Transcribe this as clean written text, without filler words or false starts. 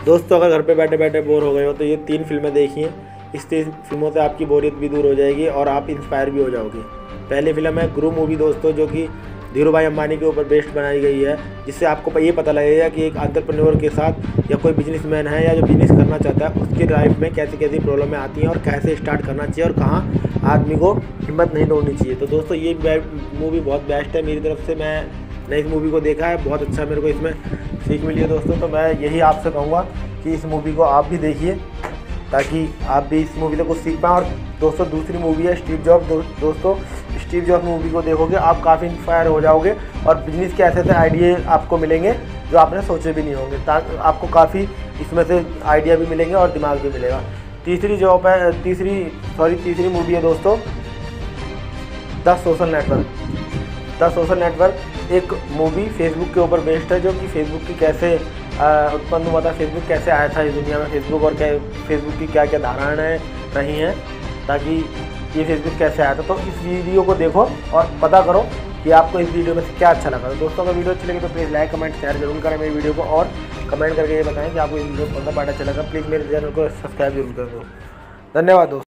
दोस्तों अगर घर पे बैठे बैठे बोर हो गए हो तो ये 3 फिल्में देखिए। इस 3 फिल्मों से आपकी बोरियत भी दूर हो जाएगी और आप इंस्पायर भी हो जाओगे। पहली फिल्म है गुरु मूवी दोस्तों, जो कि धीरू भाई अंबानी के ऊपर बेस्ड बनाई गई है, जिससे आपको ये पता लगेगा कि एक एंटरप्रेन्योर के साथ या कोई बिजनेसमैन है या जो बिजनेस करना चाहता है उसकी लाइफ में कैसी कैसी प्रॉब्लमें आती हैं और कैसे स्टार्ट करना चाहिए और कहाँ आदमी को हिम्मत नहीं तोड़नी चाहिए। तो दोस्तों ये मूवी बहुत बेस्ट है मेरी तरफ से। मैंने इस मूवी को देखा है, बहुत अच्छा मेरे को इसमें सीख मिली है दोस्तों। तो मैं यही आपसे कहूँगा कि इस मूवी को आप भी देखिए ताकि आप भी इस मूवी से कुछ सीख पाएँ। और दोस्तों दूसरी मूवी है स्टीव जॉब्स। दोस्तों स्टीव जॉब्स मूवी को देखोगे आप काफ़ी इंस्पायर हो जाओगे और बिजनेस के ऐसे ऐसे आइडिया आपको मिलेंगे जो आपने सोचे भी नहीं होंगे। आपको काफ़ी इसमें से आइडिया भी मिलेंगे और दिमाग भी मिलेगा। तीसरी मूवी है दोस्तों the social network. The social network एक मूवी फेसबुक के ऊपर बेस्ड है, जो कि फेसबुक की कैसे उत्पन्न हुआ था, फेसबुक कैसे आया था इस दुनिया में, फेसबुक और फेसबुक की क्या क्या धारणाएँ रही हैं ताकि ये फेसबुक कैसे आया था। तो इस वीडियो को देखो और पता करो कि आपको इस वीडियो में से क्या अच्छा लगा। तो दोस्तों अगर वीडियो अच्छी लगी तो प्लीज़ लाइक कमेंट शेयर जरूर करें मेरी वीडियो को, और कमेंट करके ये बताएं कि आपको इस वीडियो को कौन सा पार्ट अच्छा लगा। प्लीज़ मेरे चैनल को सब्सक्राइब जरूर कर दो। धन्यवाद दोस्तों।